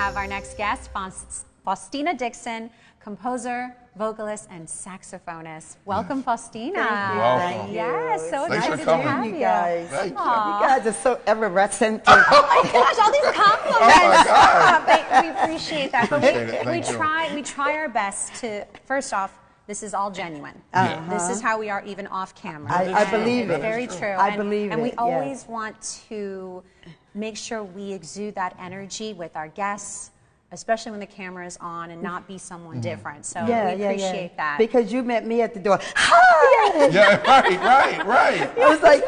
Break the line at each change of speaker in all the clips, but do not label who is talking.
have our next guest, Faustina Dixon, composer, vocalist, and saxophonist. Welcome, Faustina.
Welcome.
Yes, so
Thanks for
excited to
coming.
have you.
You guys.
Thank you.
You guys are so effervescent.
Oh my gosh, all these compliments.
Oh my God.
We appreciate that. But
Appreciate it.
we
Thank you.
we try our best to, first off, this is all genuine.
Yeah.
This is how we are even off camera.
I
And
believe
it's
it.
very true.
I believe
And we
it,
always
yes.
want to make sure we exude that energy with our guests, especially when the camera is on, and not be someone different. So we appreciate that.
Because you met me at the door. Hi!
Yeah, right.
It was like,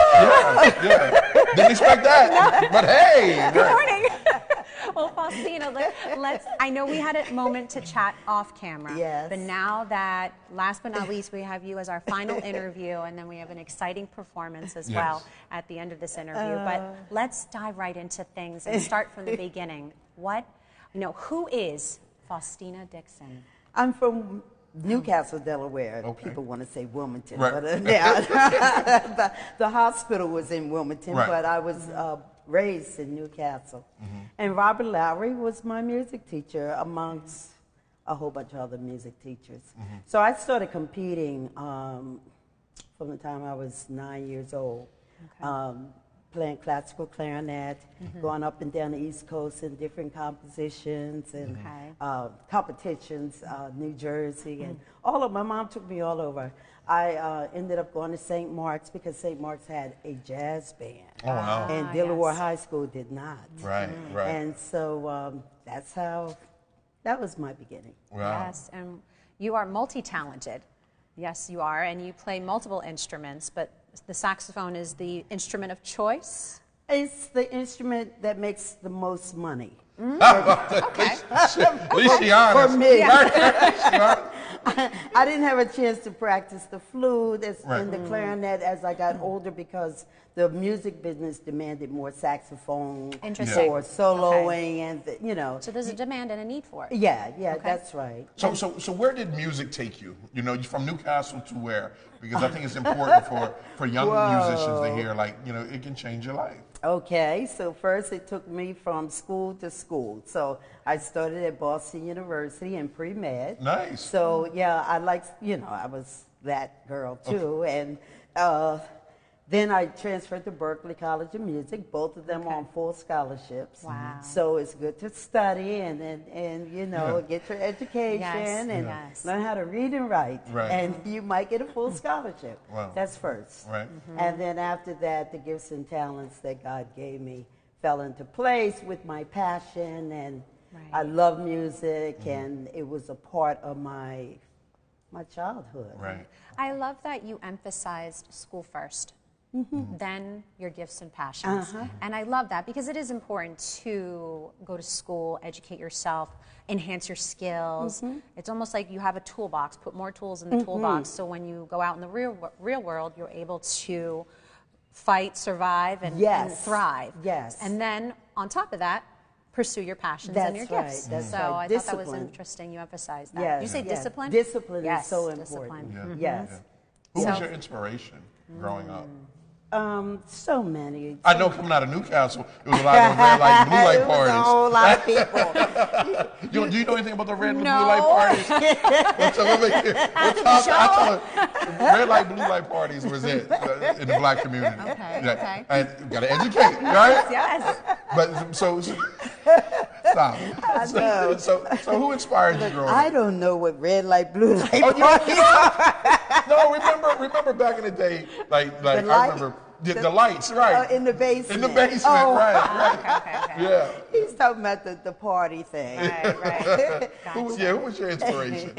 Yeah. Didn't expect that. But hey.
Good morning. Well, Faustina, let's. I know we had a moment to chat off camera.
Yes.
But now that, last but not least, we have you as our final interview, and then we have an exciting performance as
Yes.
well at the end of this interview. But let's dive right into things and start from the beginning. Who is Faustina Dixon?
I'm from Newcastle, Delaware.
Okay.
People want to say Wilmington.
Right.
But, the hospital was in Wilmington,
Right.
but I was raised in Newcastle. And Robert Lowry was my music teacher amongst a whole bunch of other music teachers. So I started competing from the time I was 9 years old. Playing classical clarinet, going up and down the East Coast in different compositions and competitions, New Jersey, and all of my mom took me all over. I ended up going to St. Mark's because St. Mark's had a jazz band.
Oh, wow.
And Delaware
yes.
High School did not.
Right.
And so that was my beginning.
Wow.
Yes, and you are multi-talented. Yes, you are, and you play multiple instruments, but the saxophone is the instrument of choice.
It's the instrument that makes the most money.
Okay.
At least she honest.
For me.
Right.
I didn't have a chance to practice the flute
Right.
and the clarinet as I got older because the music business demanded more saxophone
Interesting.
or soloing and,
So there's a demand and a need for it.
Yeah,
Okay.
that's right.
So where did music take you? You're from Newcastle to where? Because I think it's important for young musicians to hear, it can change your life.
Okay, so first it took me from school to school. So I started at Boston University in pre-med.
Nice.
So yeah, I was that girl too. Okay. And then I transferred to Berklee College of Music, both of them on full scholarships.
Wow.
So it's good to study and get your education and learn how to read and write.
Right.
And you might get a full scholarship.
Wow.
That's first.
Right.
And then after that, the gifts and talents that God gave me fell into place with my passion, and I love music, and it was a part of my childhood.
Right.
I love that you emphasized school first, then your gifts and passions. And I love that because it is important to go to school, educate yourself, enhance your skills. It's almost like you have a toolbox, put more tools in the toolbox, so when you go out in the real world, you're able to fight, survive, and thrive.
Yes.
And then on top of that, pursue your passions and your gifts.
That's
so
right.
I thought that was
Discipline.
interesting. You emphasized that.
Yes.
You say discipline?
Discipline
Yes,
is so
discipline.
important.
Yeah.
Yes.
Who was
So-
your inspiration growing up?
So many.
I know coming out of Newcastle, it was a lot of red light, blue light
It was a
parties.
whole lot of people.
Do you know anything about the red and
No.
blue light parties? I tell her, red light, blue light parties was it in the black community.
Okay,
Yeah.
okay.
And you got to educate, right?
Yes.
But so stop. So who inspired you growing
I
up?
don't know what red light, blue light
Oh,
parties are.
No, remember back in the day, like I
light?
remember the lights, right?
In the basement.
In the basement,
Oh.
right.
Okay.
Yeah.
He's talking about the party thing.
Right.
Who was your inspiration?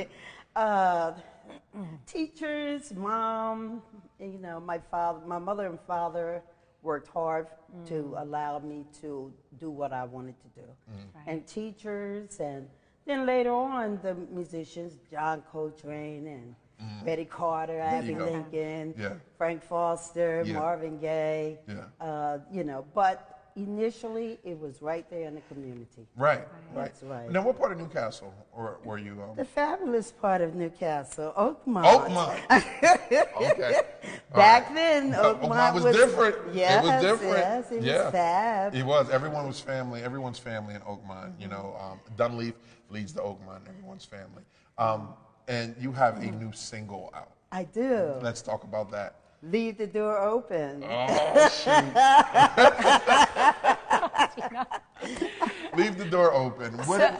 Teachers, mom, my mother and father worked hard to allow me to do what I wanted to do. And teachers, and then later on, the musicians, John Coltrane and Betty Carter, Abby Lincoln,
Yeah.
Frank Foster,
Yeah.
Marvin Gaye,
Yeah.
but initially it was right there in the community.
Right.
That's right.
Now, what part of Newcastle were you?
The fabulous part of Newcastle, Oakmont.
Oakmont. Okay.
Back then, Oakmont
was different.
Yes,
it was different.
Yes, it was fab.
It was. Everyone was family. Everyone's family in Oakmont. You know, Dunleaf leads the Oakmont. Everyone's family. And you have a new single out.
I do.
Let's talk about that.
Leave the door open.
Oh, shoot. Leave the door open.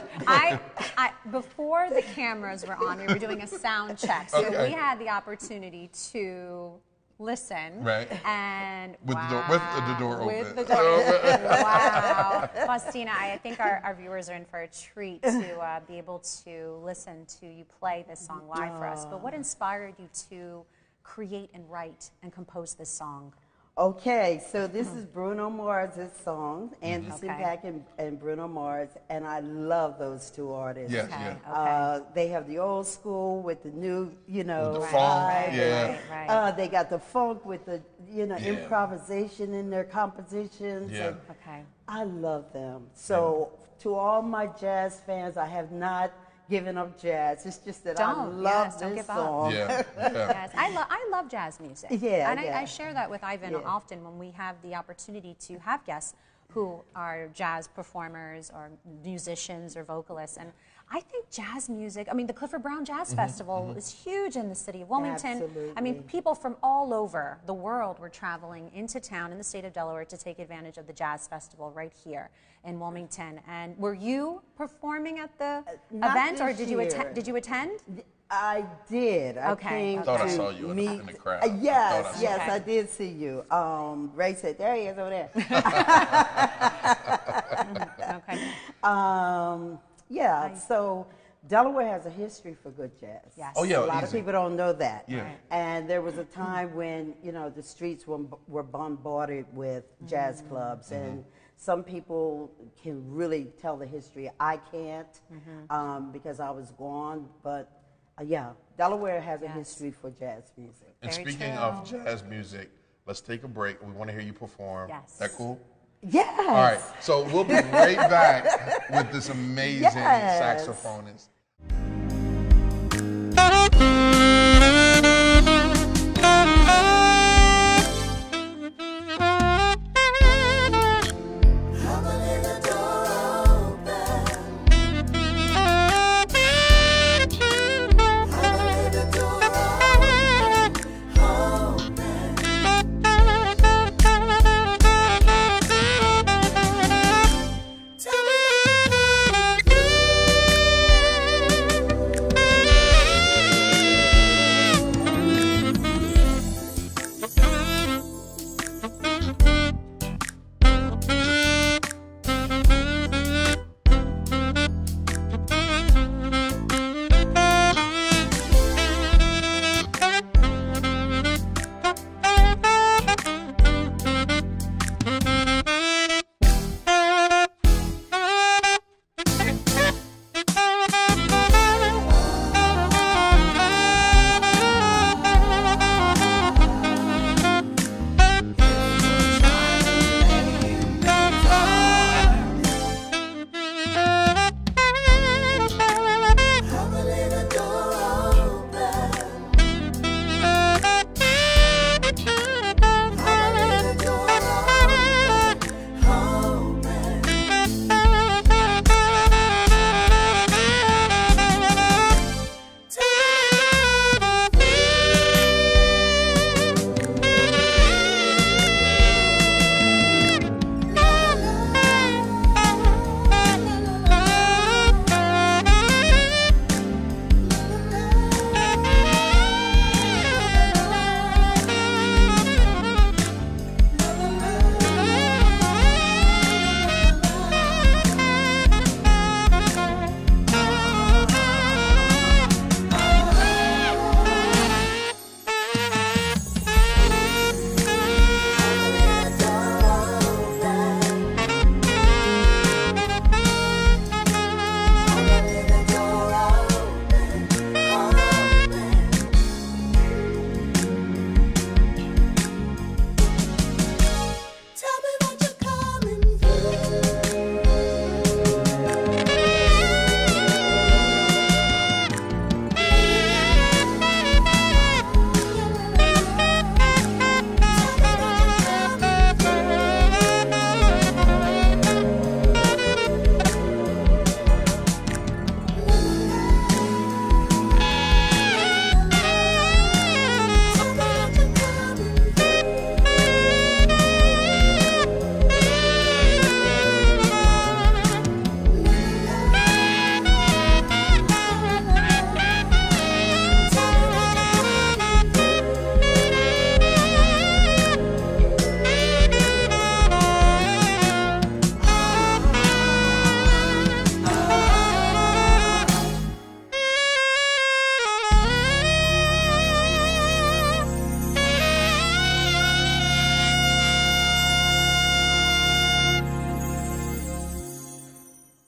Before the cameras were on, we were doing a sound check. So
Okay.
we had the opportunity to listen.
Right.
And
With the door
with
open.
the door open. Wow. Faustina, I think our viewers are in for a treat to be able to listen to you play this song live for us. But what inspired you to create and write and compose this song?
Okay, so this is Bruno Mars' song, Anderson
Okay.
.Paak and Bruno Mars, and I love those two artists.
Yes,
Okay.
yeah.
Okay.
They have the old school with the new,
With the
vibe.
funk, yeah.
Right.
They got the funk with the,
Yeah.
improvisation in their compositions.
Yeah.
And
Okay.
I love them. So to all my jazz fans, I have not given up jazz. It's just that I
Don't
love
give
this
up.
song.
Yeah.
Yes, I love jazz music.
Yeah,
and
yeah.
I share that with Ivan
Yeah.
often when we have the opportunity to have guests who are jazz performers or musicians or vocalists. And I think jazz music, I mean, the Clifford Brown Jazz Festival is huge in the city of Wilmington. I mean,
Absolutely.
people from all over the world were traveling into town in the state of Delaware to take advantage of the Jazz Festival right here in Wilmington. And were you performing at the
not
event, or
this
did you
year.
attend? Did you attend?
I did. I
Okay,
came
okay.
Thought I
to
saw you in
meet.
the crowd.
Yes,
Thought I saw
yes,
you.
I did see you. Ray said, "There he is over there."
Okay.
Yeah. So Delaware has a history for good jazz.
Yes.
Oh, yeah,
A lot of
easy.
people don't know that.
Yeah.
Right.
And there was a time when the streets were bombarded with jazz clubs, and some people can really tell the history. I can't because I was gone, but yeah, Delaware has a
Yes.
history for jazz music.
And
Very
speaking
true.
of jazz music, let's take a break. We want to hear you perform.
Yes.
That cool?
Yes.
All right. So we'll be right back with this amazing
Yes.
saxophonist.
Tell me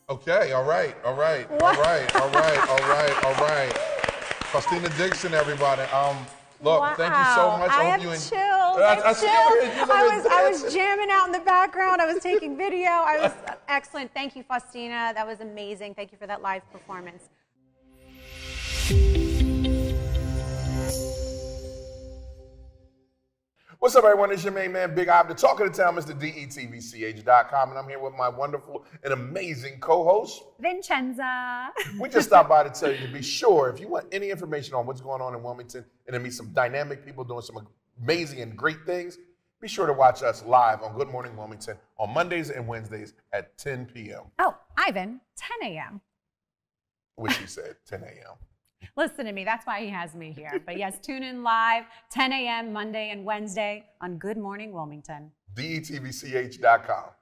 Okay, all right. Faustina Dixon, everybody. Look, thank you so much.
I
hope
have
you
chills. I was jamming out in the background. I was taking video. I was excellent. Thank you, Faustina. That was amazing. Thank you for that live performance.
What's up, everyone? It's your main man, Big Ob, the talk of the town, Mr. DETVCH.com, and I'm here with my wonderful and amazing co-host,
Vincenza.
We just stopped by to tell you to be sure, if you want any information on what's going on in Wilmington and to meet some dynamic people doing some amazing and great things, be sure to watch us live on Good Morning Wilmington on Mondays and Wednesdays at 10 p.m.
Oh, Ivan, 10 a.m.
Which he said, 10 a.m.
Listen to me. That's why he has me here. But yes, tune in live, 10 a.m. Monday and Wednesday on Good Morning Wilmington.
DETVCH.com.